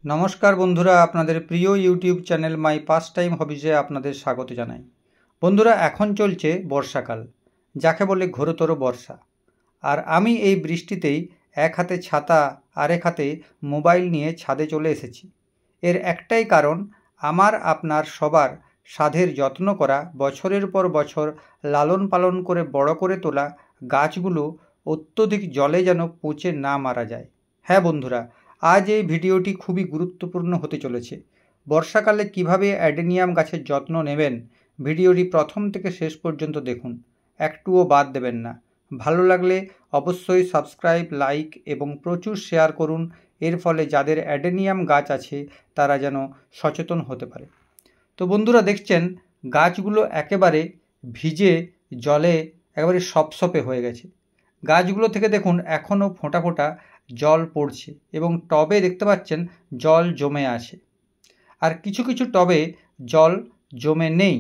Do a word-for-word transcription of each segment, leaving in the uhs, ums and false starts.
নমস্কার বন্ধুরা, আপনাদের প্রিয় YouTube channel my pastime হবিজে আপনাদের স্বাগত জানাই। বন্ধুরা, এখন চলছে বর্ষাকাল, যাকে বলে ঘোরতর বর্ষা। আর আমি এই বৃষ্টিতেই এক হাতে ছাতা আর এক হাতে মোবাইল নিয়ে ছাদে চলে এসেছি। এর একটাই কারণ, আমার আপনার সবার সাধের যত্ন করা, বছরের পর বছর লালন পালন করে বড় করে তোলা গাছগুলো অত্যধিক জলে যেন পচে না মারা যায়। হ্যাঁ বন্ধুরা, আজ এই ভিডিওটি খুবই গুরুত্বপূর্ণ হতে চলেছে। বর্ষাকালে কিভাবে অ্যাডেনিয়াম গাছের যত্ন নেবেন, ভিডিওটি প্রথম থেকে শেষ পর্যন্ত দেখুন, একটুও বাদ দেবেন না। ভালো লাগলে অবশ্যই সাবস্ক্রাইব, লাইক এবং প্রচুর শেয়ার করুন। এর ফলে যাদের অ্যাডেনিয়াম গাছ আছে তারা যেন সচেতন হতে পারে। তো বন্ধুরা, দেখছেন গাছগুলো একেবারে ভিজে জলে একেবারে সপসপে হয়ে গেছে। গাছগুলো থেকে দেখুন এখনও ফোঁটা ফোঁটা জল পড়ছে এবং টবে দেখতে পাচ্ছেন জল জমে আছে, আর কিছু কিছু টবে জল জমে নেই।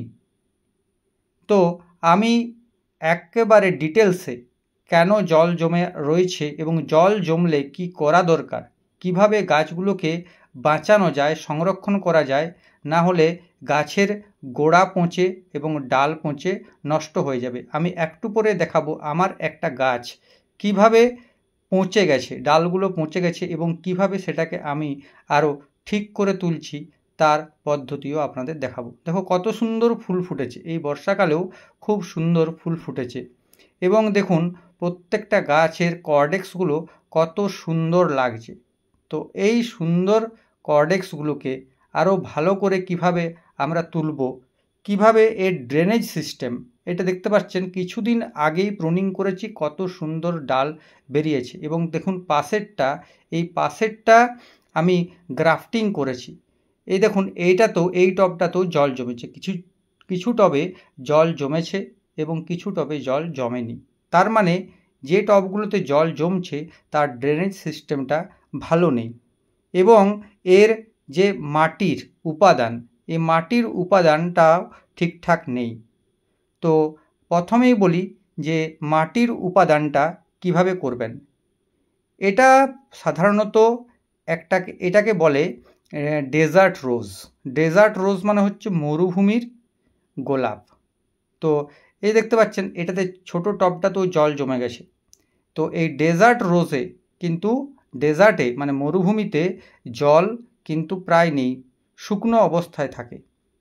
তো আমি একেবারে ডিটেলসে কেন জল জমে রয়েছে এবং জল জমলে কি করা দরকার, কিভাবে গাছগুলোকে বাঁচানো যায়, সংরক্ষণ করা যায়, না হলে গাছের গোড়া পচে এবং ডাল পচে নষ্ট হয়ে যাবে। আমি একটু পরে দেখাবো আমার একটা গাছ কিভাবে পচে গেছে, ডালগুলো পচে গেছে এবং কিভাবে সেটাকে আমি আরও ঠিক করে তুলছি তার পদ্ধতিও আপনাদের দেখাবো। দেখো কত সুন্দর ফুল ফুটেছে, এই বর্ষাকালেও খুব সুন্দর ফুল ফুটেছে। এবং দেখুন প্রত্যেকটা গাছের কর্ডেক্সগুলো কত সুন্দর লাগছে। তো এই সুন্দর কর্ডেক্সগুলোকে আরও ভালো করে কিভাবে আমরা তুলব, কিভাবে এর ড্রেনেজ সিস্টেম, এটা দেখতে পাচ্ছেন কিছুদিন আগেই প্রুনিং করেছি, কত সুন্দর ডাল বেরিয়েছে। এবং দেখুন পাশেরটা, এই পাশেরটা আমি গ্রাফটিং করেছি। এই দেখুন এইটা তো, এই টবটাতেও জল জমেছে, কিছু কিছু টবে জল জমেছে এবং কিছু টবে জল জমেনি। তার মানে যে টবগুলোতে জল জমছে তার ড্রেনেজ সিস্টেমটা ভালো নেই এবং এর যে মাটির উপাদান, এই মাটির উপাদানটাও ঠিকঠাক নেই। তো প্রথমেই বলি যে মাটির উপাদানটা কিভাবে করবেন। এটা সাধারণত একটা, এটাকে বলে ডেজার্ট রোজ। ডেজার্ট রোজ মানে হচ্ছে মরুভূমির গোলাপ। তো এই দেখতে পাচ্ছেন এটাতে ছোট টবটাতেও জল জমে গেছে। তো এই ডেজার্ট রোজে কিন্তু, ডেজার্টে মানে মরুভূমিতে জল কিন্তু প্রায় নেই, শুকনো অবস্থায় থাকে।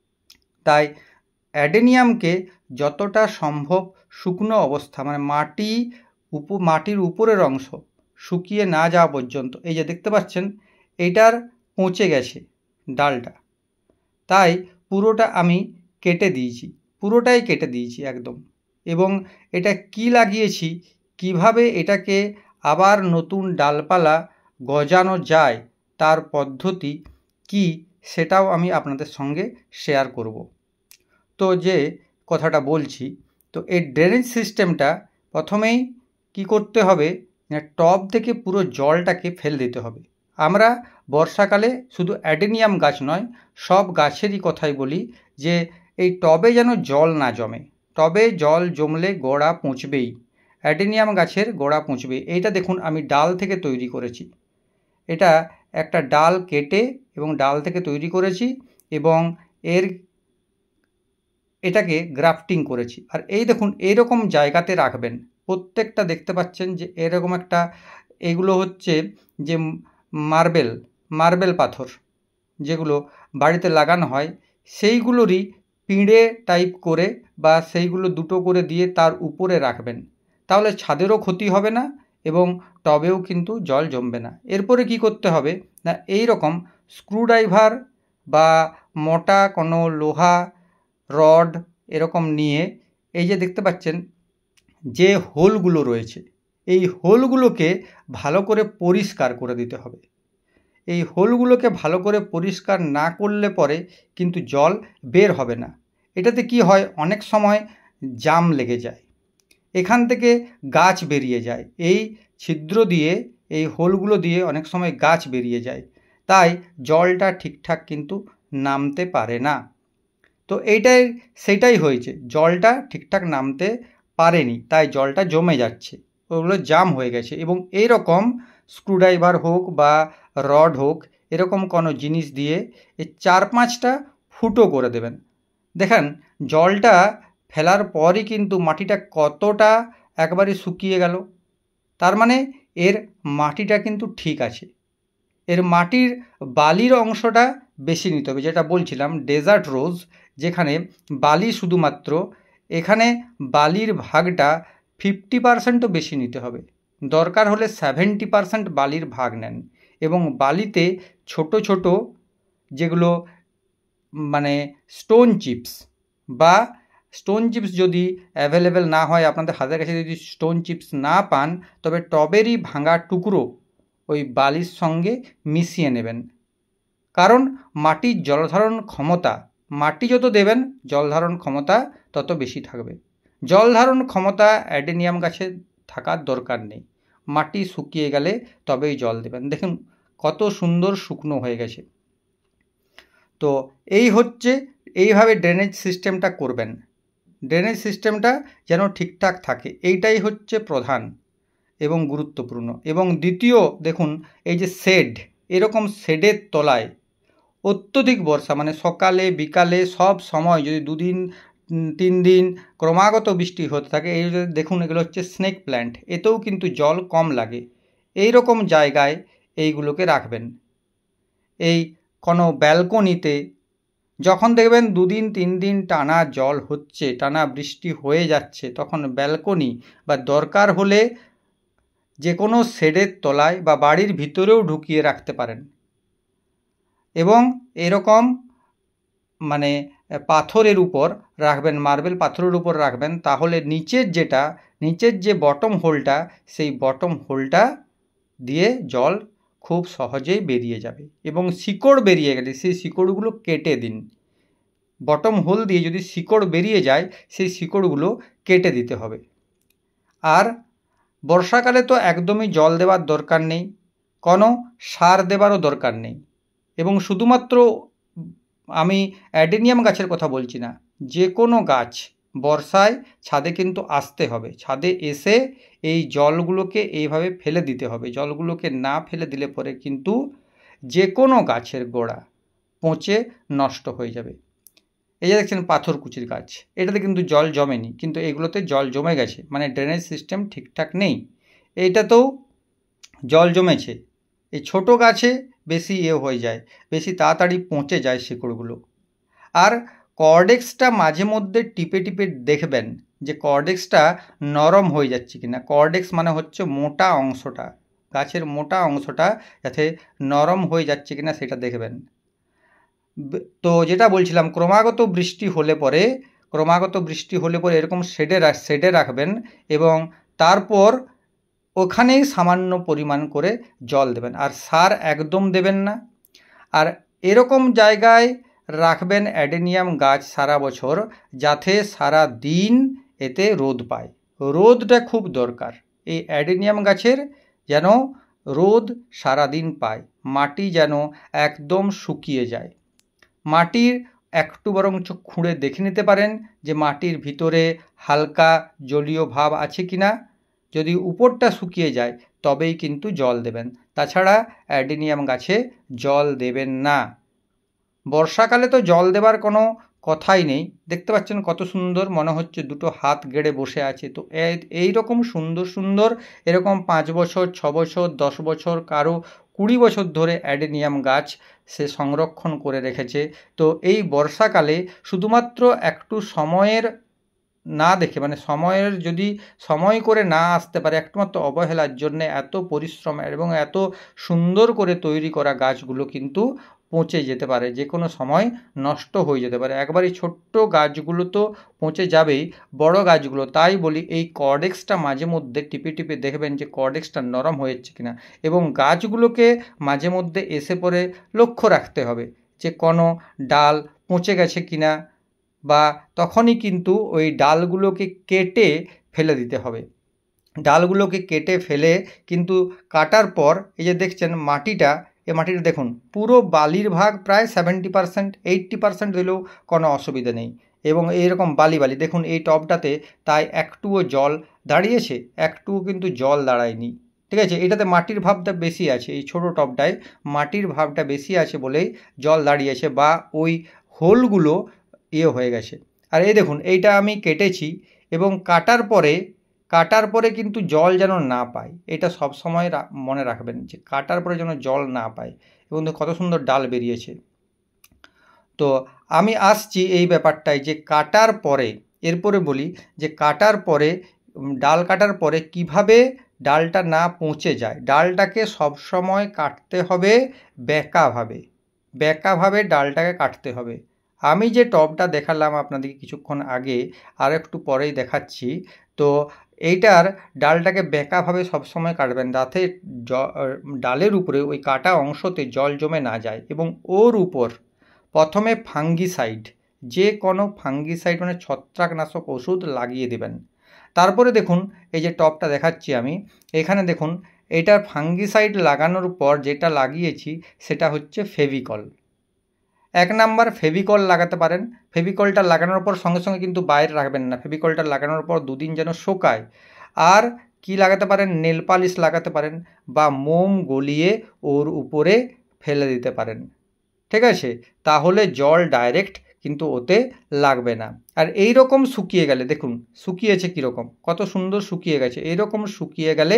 তাই অ্যাডেনিয়ামকে যতটা সম্ভব শুকনো অবস্থা, মানে মাটি উপ মাটির উপরের অংশ শুকিয়ে না যাওয়া পর্যন্ত, এই যে দেখতে পাচ্ছেন এইটার পচে গেছে ডালটা, তাই পুরোটা আমি কেটে দিয়েছি, পুরোটাই কেটে দিয়েছি একদম। এবং এটা কি লাগিয়েছি, কিভাবে এটাকে আবার নতুন ডালপালা গজানো যায় তার পদ্ধতি কি, সেটাও আমি আপনাদের সঙ্গে শেয়ার করব। তো যে কথাটা বলছি, তো এই ড্রেনেজ সিস্টেমটা প্রথমেই কি করতে হবে, টব থেকে পুরো জলটাকে ফেলে দিতে হবে। আমরা বর্ষাকালে শুধু অ্যাডেনিয়াম গাছ নয়, সব গাছেরই কথাই বলি যে এই টবে যেন জল না জমে। টবে জল জমলে গোড়া পচবেই, অ্যাডেনিয়াম গাছের গোড়া পচবে। এইটা দেখুন আমি ডাল থেকে তৈরি করেছি, এটা একটা ডাল কেটে এবং ডাল থেকে তৈরি করেছি এবং এর এটাকে গ্রাফটিং করেছি। আর এই দেখুন এইরকম জায়গাতে রাখবেন, প্রত্যেকটা দেখতে পাচ্ছেন যে এরকম একটা, এগুলো হচ্ছে যে মার্বেল মার্বেল পাথর যেগুলো বাড়িতে লাগানো হয়, সেইগুলোরই পিঁড়ে টাইপ করে বা সেইগুলো দুটো করে দিয়ে তার উপরে রাখবেন, তাহলে ছাদেরও ক্ষতি হবে না এবং টবেও কিন্তু জল জমবে না। এরপরে কি করতে হবে না, এই রকম স্ক্রুড্রাইভার বা মোটা কোনো লোহা রড এরকম নিয়ে, এই যে দেখতে পাচ্ছেন যে হোলগুলো রয়েছে, এই হোলগুলোকে ভালো করে পরিষ্কার করে দিতে হবে। এই হোলগুলোকে ভালো করে পরিষ্কার না করলে পরে কিন্তু জল বের হবে না। এটাতে কি হয়, অনেক সময় জাম লেগে যায়, এখান থেকে গাছ বেরিয়ে যায়, এই ছিদ্র দিয়ে, এই হোলগুলো দিয়ে অনেক সময় গাছ বেরিয়ে যায়, তাই জলটা ঠিকঠাক কিন্তু নামতে পারে না। তো এইটাই সেটাই হয়েছে, জলটা ঠিকঠাক নামতে পারেনি, তাই জলটা জমে যাচ্ছে, ওগুলো জাম হয়ে গেছে। এবং এই রকম স্ক্রুড্রাইভার হোক বা রড হোক, এরকম কোনো জিনিস দিয়ে এই চার পাঁচটা ফুটো করে দেবেন। দেখেন জলটা ফেলার পরই কিন্তু মাটিটা কতটা একবারে শুকিয়ে গেল, তার মানে এর মাটিটা কিন্তু ঠিক আছে। এর মাটির বালির অংশটা বেশি নিতে হবে, যেটা বলছিলাম ডেজার্ট রোজ যেখানে বালি শুধুমাত্র, এখানে বালির ভাগটা ফিফটি পারসেন্টও বেশি নিতে হবে, দরকার হলে সেভেন্টি পারসেন্ট বালির ভাগ নেন। এবং বালিতে ছোট ছোট যেগুলো মানে স্টোন চিপস বা স্টোন চিপস যদি অ্যাভেলেবেল না হয়, আপনাদের হাতের কাছে যদি স্টোন চিপস না পান, তবে টবেরই ভাঙা টুকরো ওই বালির সঙ্গে মিশিয়ে নেবেন। কারণ মাটির জলধারণ ক্ষমতা, মাটি যত দেবেন জলধারণ ক্ষমতা তত বেশি থাকবে। জলধারণ ক্ষমতা অ্যাডেনিয়াম গাছে থাকার দরকার নেই, মাটি শুকিয়ে গেলে তবেই জল দেবেন। দেখুন কত সুন্দর শুকনো হয়ে গেছে। তো এই হচ্ছে, এইভাবে ড্রেনেজ সিস্টেমটা করবেন, ড্রেনেজ সিস্টেমটা যেন ঠিকঠাক থাকে, এইটাই হচ্ছে প্রধান এবং গুরুত্বপূর্ণ। এবং দ্বিতীয় দেখুন এই যে শেড, এরকম শেডের তলায় অত্যধিক বর্ষা মানে সকালে বিকালে সব সময় যদি দুদিন তিন দিন ক্রমাগত বৃষ্টি হতে থাকে, এই দেখুন এগুলো হচ্ছে স্নেক প্ল্যান্ট, এতেও কিন্তু জল কম লাগে, এই রকম জায়গায় এইগুলোকে রাখবেন। এই কোনো ব্যালকনিতে যখন দেখবেন দুদিন তিন দিন টানা জল হচ্ছে, টানা বৃষ্টি হয়ে যাচ্ছে, তখন ব্যালকনি বা দরকার হলে যে কোনো শেডের তলায় বা বাড়ির ভিতরেও ঢুকিয়ে রাখতে পারেন। এবং এরকম মানে পাথরের উপর রাখবেন, মার্বেল পাথরের উপর রাখবেন, তাহলে নিচের যেটা নিচের যে বটম হোলটা, সেই বটম হোলটা দিয়ে জল খুব সহজেই বেরিয়ে যাবে। এবং শিকড় বেরিয়ে গেলে সেই শিকড়গুলো কেটে দিন, বটম হোল দিয়ে যদি শিকড় বেরিয়ে যায় সেই শিকড়গুলো কেটে দিতে হবে। আর বর্ষাকালে তো একদমই জল দেওয়ার দরকার নেই, কোনো সার দেওয়ারও দরকার নেই। এবং শুধুমাত্র আমি অ্যাডেনিয়াম গাছের কথা বলছি না, যে কোনো গাছ বর্ষায় ছাদে কিন্তু আসতে হবে, ছাদে এসে এই জলগুলোকে এইভাবে ফেলে দিতে হবে। জলগুলোকে না ফেলে দিলে পরে কিন্তু যে কোনো গাছের গোড়া পচে নষ্ট হয়ে যাবে। এই যে দেখছেন পাথরকুচির গাছ, এটাতে কিন্তু জল জমেনি, কিন্তু এগুলোতে জল জমে গেছে, মানে ড্রেনেজ সিস্টেম ঠিকঠাক নেই, এইটাতেও জল জমেছে। এই ছোট গাছে বেশি এ হয়ে যায়, বেশি তাড়াতাড়ি পচে যায় শিকড়গুলো। আর কর্ডেক্সটা মাঝে মধ্যে টিপে টিপে দেখবেন যে কর্ডেক্সটা নরম হয়ে যাচ্ছে কিনা। কর্ডেক্স মানে হচ্ছে মোটা অংশটা, গাছের মোটা অংশটা যাতে নরম হয়ে যাচ্ছে কিনা সেটা দেখবেন। তো যেটা বলছিলাম, ক্রমাগত বৃষ্টি হলে পরে ক্রমাগত বৃষ্টি হলে পরে এরকম শেডে শেডে রাখবেন এবং তারপর ওখানেই সামান্য পরিমাণ করে জল দেবেন, আর সার একদম দেবেন না। আর এরকম জায়গায় রাখবেন অ্যাডেনিয়াম গাছ সারা বছর, যাতে সারা দিন এতে রোদ পায়, রোদটা খুব দরকার। এই অ্যাডেনিয়াম গাছের যেন রোদ সারাদিন পায়, মাটি যেন একদম শুকিয়ে যায়। মাটির একটু বরঞ্চ খুঁড়ে দেখে নিতে পারেন যে মাটির ভিতরে হালকা জলীয় ভাব আছে কি না। যদি উপরটা শুকিয়ে যায় তবেই কিন্তু জল দেবেন, তাছাড়া অ্যাডেনিয়াম গাছে জল দেবেন না। বর্ষাকালে তো জল দেবার কোনো কথাই নেই, দেখতে পাচ্ছেন কত সুন্দর, মনে হচ্ছে দুটো হাত গেড়ে বসে আছে। তো এই রকম সুন্দর সুন্দর এরকম পাঁচ বছর ছ বছর দশ বছর কারো কুড়ি বছর ধরে অ্যাডেনিয়াম গাছ সে সংরক্ষণ করে রেখেছে। তো এই বর্ষাকালে শুধুমাত্র একটু সময়ের না দেখে, মানে সময়ের যদি সময় করে না আসতে পারে, একমাত্র অবহেলার জন্যে এত পরিশ্রম এবং এত সুন্দর করে তৈরি করা গাছগুলো কিন্তু পচে যেতে পারে, যে কোনো সময় নষ্ট হয়ে যেতে পারে। একবারই ছোট্ট গাছগুলো তো পচে যাবেই, বড় গাছগুলো। তাই বলি এই কর্ডেক্সটা মাঝে মধ্যে টিপে টিপে দেখবেন যে কর্ডেক্সটা নরম হয়ে যাচ্ছে কিনা, এবং গাছগুলোকে মাঝে মধ্যে এসে পরে লক্ষ্য রাখতে হবে যে কোনো ডাল পচে গেছে কিনা, বা তখনই কিন্তু ওই ডালগুলোকে কেটে ফেলে দিতে হবে। ডালগুলোকে কেটে ফেলে কিন্তু কাটার পর এই যে দেখছেন মাটিটা, এই মাটিটা দেখুন পুরো বালির ভাগ প্রায় সেভেন্টি পারসেন্ট এইট্টি পারসেন্ট দিলেও কোনো অসুবিধা নেই। এবং এইরকম বালি বালি দেখুন এই টবটাতে, তাই একটুও জল দাঁড়িয়েছে, একটুও কিন্তু জল দাঁড়ায়নি, ঠিক আছে, এটাতে মাটির ভাবটা বেশি আছে, এই ছোটো টবটায় মাটির ভাবটা বেশি আছে বলেই জল দাঁড়িয়েছে বা ওই হোলগুলো ইয়ে হয়ে গেছে। আর এই দেখুন এইটা আমি কেটেছি এবং কাটার পরে কাটার পরে কিন্তু জল যেন না পায়, এটা সব সময় মনে রাখবেন যে কাটার পরে যেন জল না পায়। এবং কত সুন্দর ডাল বেরিয়েছে। তো আমি আসছি এই ব্যাপারটায় যে কাটার পরে, এরপরে বলি যে কাটার পরে ডাল কাটার পরে কিভাবে ডালটা না পচে যায়। ডালটাকে সব সময় কাটতে হবে বেঁকাভাবে, বেঁকাভাবে ডালটাকে কাটতে হবে। আমি যে টবটা দেখালাম আপনাদেরকে কিছুক্ষণ আগে, আর একটু পরেই দেখাচ্ছি, তো এইটার ডালটাকে বেঁকাভাবে সবসময় কাটবেন যাতে ডালের উপরে ওই কাটা অংশতে জল জমে না যায়। এবং ওর উপর প্রথমে ফাঙ্গিসাইড, যে কোনো ফাঙ্গিসাইড মানে ছত্রাকনাশক ওষুধ লাগিয়ে দেবেন। তারপরে দেখুন এই যে টবটা দেখাচ্ছি আমি, এখানে দেখুন এটার ফাঙ্গিসাইড লাগানোর পর যেটা লাগিয়েছি সেটা হচ্ছে ফেভিকল। এক নাম্বার ফেভিকল লাগাতে পারেন। ফেভিকলটা লাগানোর পর সঙ্গে সঙ্গে কিন্তু বাইরে রাখবেন না, ফেভিকলটা লাগানোর পর দুদিন যেন শোকায়। আর কি লাগাতে পারেন, নেল পালিশ লাগাতে পারেন বা মোম গলিয়ে ওর উপরে ফেলে দিতে পারেন। ঠিক আছে, তাহলে জল ডাইরেক্ট কিন্তু ওতে লাগবে না। আর এই রকম শুকিয়ে গেলে, দেখুন শুকিয়েছে কীরকম, কত সুন্দর শুকিয়ে গেছে। এইরকম শুকিয়ে গেলে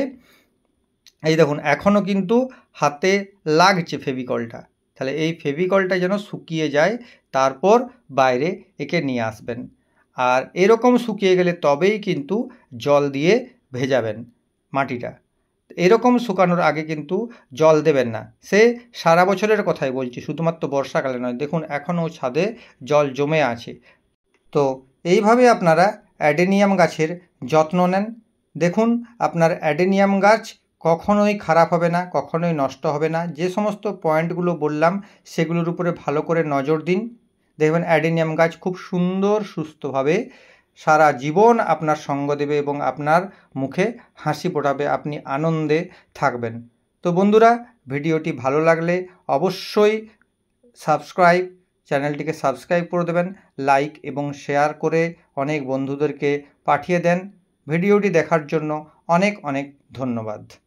এই দেখুন এখনও কিন্তু হাতে লাগছে ফেভিকলটা, তাহলে এই ফেভিকলটা যেন শুকিয়ে যায়, তারপর বাইরে একে নিয়ে আসবেন। আর এরকম শুকিয়ে গেলে তবেই কিন্তু জল দিয়ে ভেজাবেন মাটিটা। এরকম শুকানোর আগে কিন্তু জল দেবেন না। সে সারা বছরের কথাই বলছি, শুধুমাত্র বর্ষাকালে নয়। দেখুন এখনও ছাদে জল জমে আছে। তো এইভাবে আপনারা অ্যাডেনিয়াম গাছের যত্ন নেন। দেখুন আপনার অ্যাডেনিয়াম গাছ কখনোই খারাপ হবে না, কখনোই নষ্ট হবে না। যে সমস্ত পয়েন্টগুলো বললাম সেগুলোর উপরে ভালো করে নজর দিন, দেখবেন অ্যাডেনিয়াম গাছ খুব সুন্দর সুস্থভাবে সারা জীবন আপনার সঙ্গ দেবে এবং আপনার মুখে হাসি ফোটাবে, আপনি আনন্দে থাকবেন। তো বন্ধুরা, ভিডিওটি ভালো লাগলে অবশ্যই সাবস্ক্রাইব চ্যানেলটিকে সাবস্ক্রাইব করে দেবেন, লাইক এবং শেয়ার করে অনেক বন্ধুদেরকে পাঠিয়ে দেন। ভিডিওটি দেখার জন্য অনেক অনেক ধন্যবাদ।